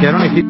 quedaron aquí.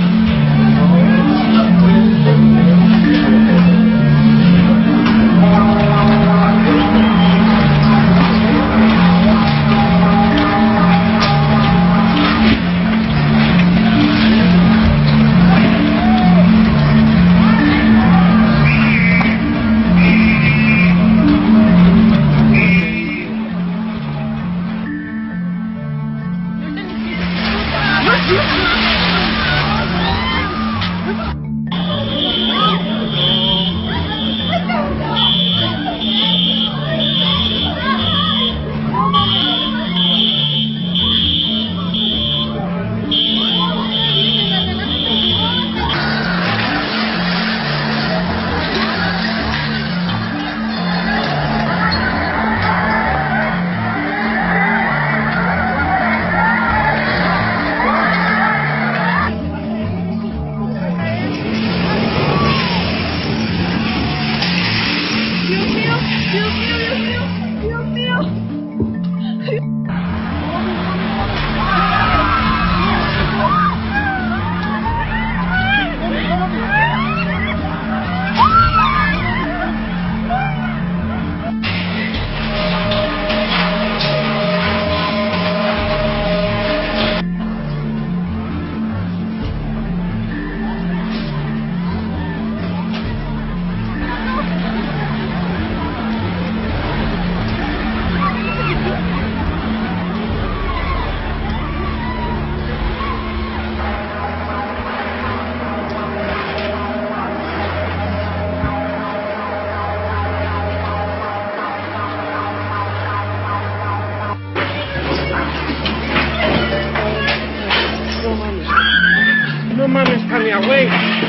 No mames, Tania, güey.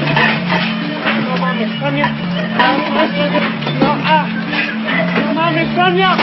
No mames, Tania. No, no mames, Tania.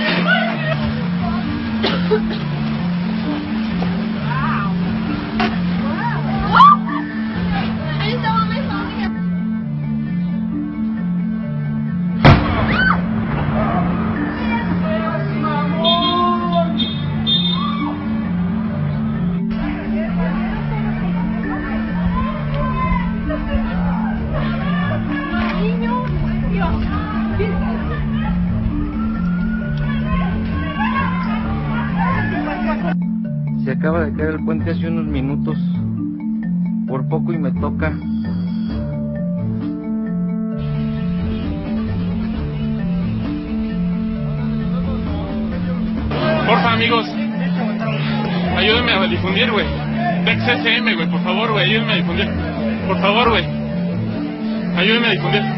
Se acaba de caer el puente hace unos minutos. Por poco y me toca. Porfa, amigos, ayúdenme a difundir, güey. TexSM, güey, por favor, güey, ayúdenme a difundir. Por favor, güey, ayúdenme a difundir.